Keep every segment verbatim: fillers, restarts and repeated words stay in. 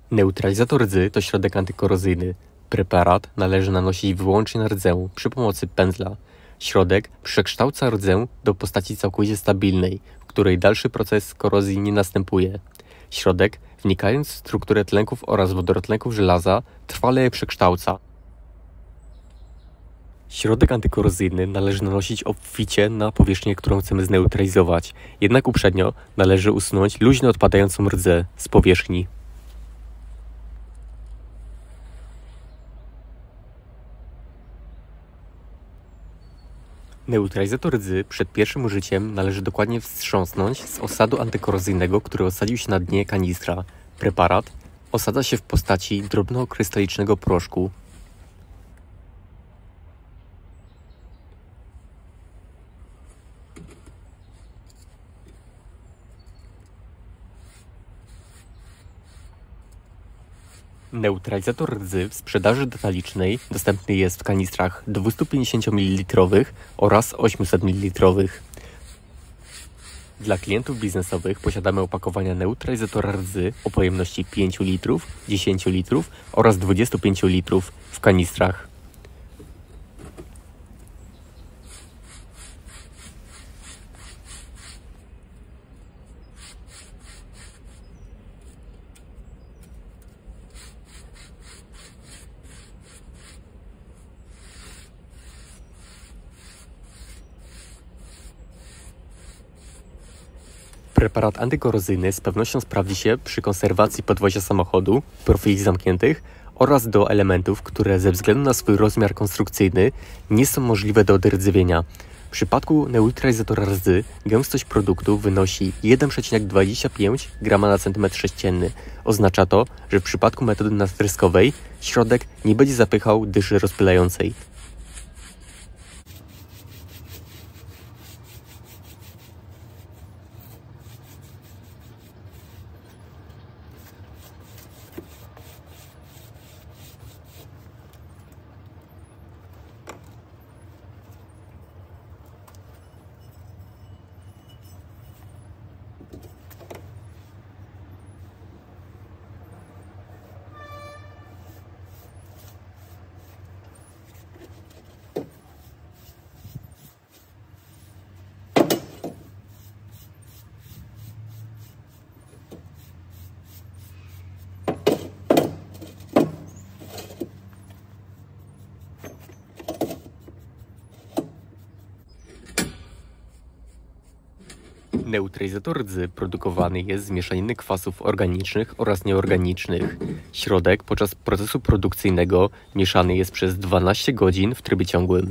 Neutralizator rdzy to środek antykorozyjny. Preparat należy nanosić wyłącznie na rdzę przy pomocy pędzla. Środek przekształca rdzę do postaci całkowicie stabilnej, w której dalszy proces korozji nie następuje. Środek, wnikając w strukturę tlenków oraz wodorotlenków żelaza, trwale je przekształca. Środek antykorozyjny należy nanosić obficie na powierzchnię, którą chcemy zneutralizować. Jednak uprzednio należy usunąć luźno odpadającą rdzę z powierzchni. Neutralizator rdzy przed pierwszym użyciem należy dokładnie wstrząsnąć z osadu antykorozyjnego, który osadził się na dnie kanistra. Preparat osadza się w postaci drobnokrystalicznego proszku. Neutralizator rdzy w sprzedaży detalicznej dostępny jest w kanistrach dwustupięćdziesięciomililitrowych oraz ośmiusetmililitrowych. Dla klientów biznesowych posiadamy opakowania neutralizatora rdzy o pojemności pięć litrów, dziesięć litrów oraz dwadzieścia pięć litrów w kanistrach. Preparat antykorozyjny z pewnością sprawdzi się przy konserwacji podwozia samochodu, profili zamkniętych oraz do elementów, które ze względu na swój rozmiar konstrukcyjny nie są możliwe do odrdzewienia. W przypadku neutralizatora rdzy gęstość produktu wynosi jeden przecinek dwadzieścia pięć grama na centymetr sześcienny. Oznacza to, że w przypadku metody natryskowej środek nie będzie zapychał dyszy rozpylającej. Neutralizator rdzy produkowany jest z mieszaniny kwasów organicznych oraz nieorganicznych. Środek podczas procesu produkcyjnego mieszany jest przez dwanaście godzin w trybie ciągłym.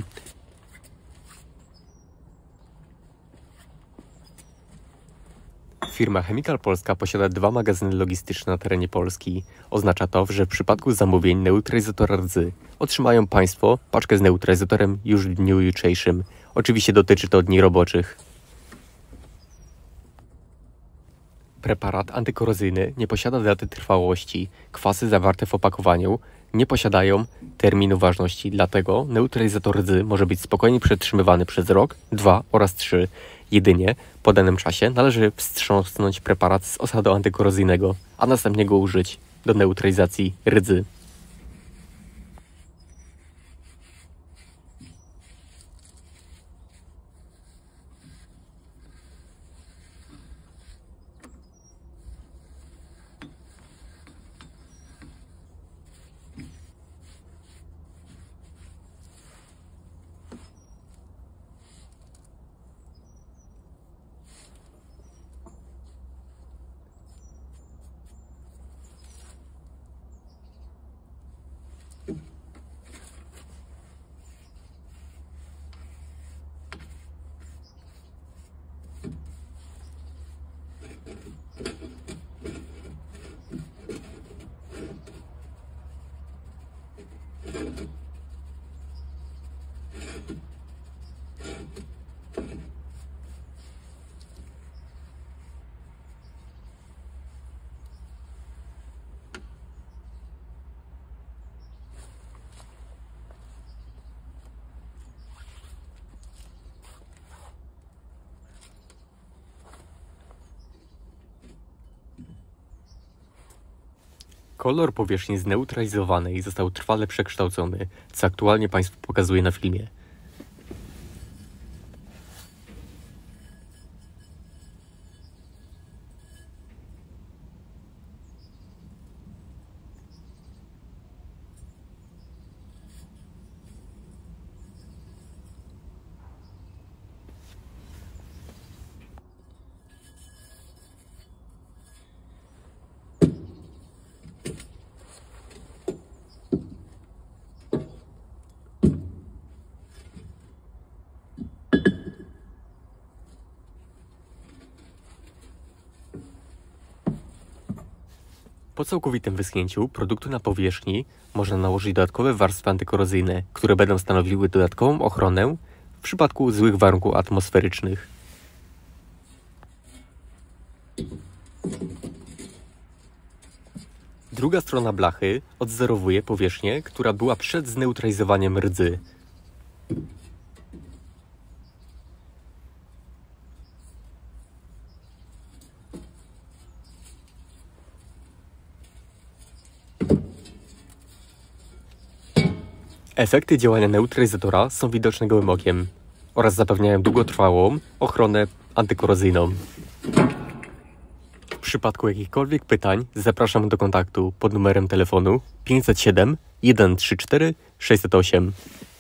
Firma Chemical Polska posiada dwa magazyny logistyczne na terenie Polski. Oznacza to, że w przypadku zamówień neutralizatora rdzy otrzymają Państwo paczkę z neutralizatorem już w dniu jutrzejszym. Oczywiście dotyczy to dni roboczych. Preparat antykorozyjny nie posiada daty trwałości. Kwasy zawarte w opakowaniu nie posiadają terminu ważności, dlatego neutralizator rdzy może być spokojnie przetrzymywany przez rok, dwa oraz trzy. Jedynie po danym czasie należy wstrząsnąć preparat z osadu antykorozyjnego, a następnie go użyć do neutralizacji rdzy. Kolor powierzchni zneutralizowanej został trwale przekształcony, co aktualnie Państwu pokazuję na filmie. Po całkowitym wyschnięciu produktu na powierzchni można nałożyć dodatkowe warstwy antykorozyjne, które będą stanowiły dodatkową ochronę w przypadku złych warunków atmosferycznych. Druga strona blachy odzerowuje powierzchnię, która była przed zneutralizowaniem rdzy. Efekty działania neutralizatora są widoczne gołym okiem oraz zapewniają długotrwałą ochronę antykorozyjną. W przypadku jakichkolwiek pytań zapraszam do kontaktu pod numerem telefonu pięćset siedem, sto trzydzieści cztery, sześćset osiem.